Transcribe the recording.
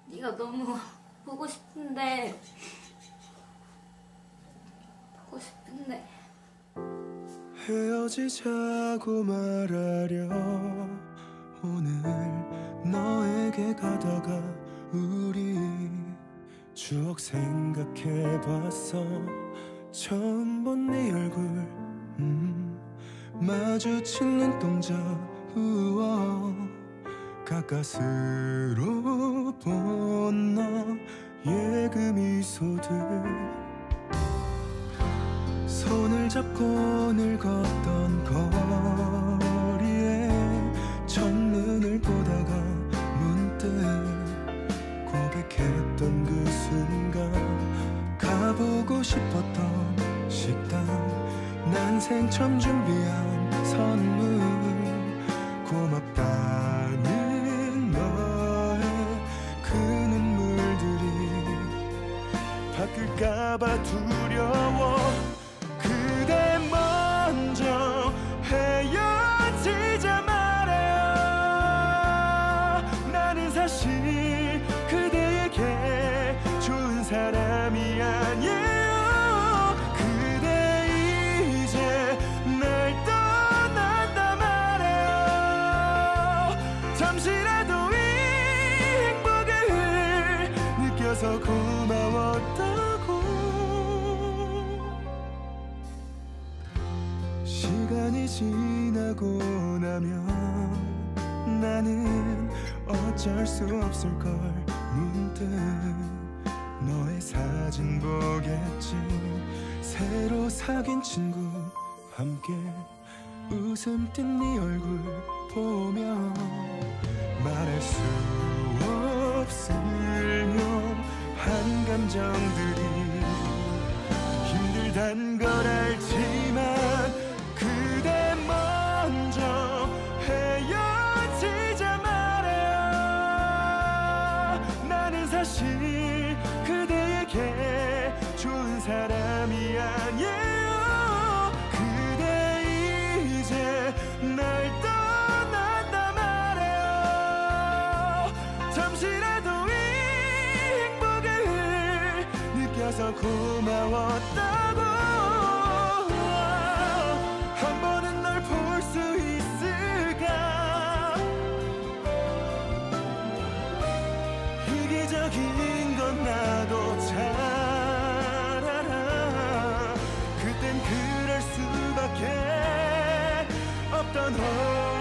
네가 너무 보고 싶은데 헤어지자고 말하려 오늘 너에게 가다가 우리 추억 생각해봤어. 처음 본 네 얼굴 마주친 눈동자 우와 가까스로 본 너의 그 미소들 손을 잡고 늘 걷던 거리에 첫눈을 보다가 문득 고백했던 그 순간 가보고 싶었던 식당 난생 처음 준비한 선물 고맙다는 너의 그 눈물들이 바뀔까봐 두려워. 그대 먼저 헤어지자 말해요. 나는 사실 그대에게 좋은 사람이 아니에요. 그대 이제 날 떠난다 말해요. 잠시라도 이 행복을 느껴서 고마웠다고. 시간이 지나고 나면 나는 어쩔 수 없을걸. 문득 너의 사진 보겠지. 새로 사귄 친구 함께 웃음 띤 네 얼굴 보며 말할 수 없을 묘한 감정들이 힘들단 걸 알지만 그대 먼저 헤어지자 말해요. 나는 사실 그대에게 좋은 사람이 아니에요. 그대 이제 날 떠난다 말해요. 잠시라도 이 행복을 느껴서 고마웠다고. 한 번은 널 볼 수 있을까. 이기적인 건 나도 잘 알아. 그땐 그럴 수밖에 없던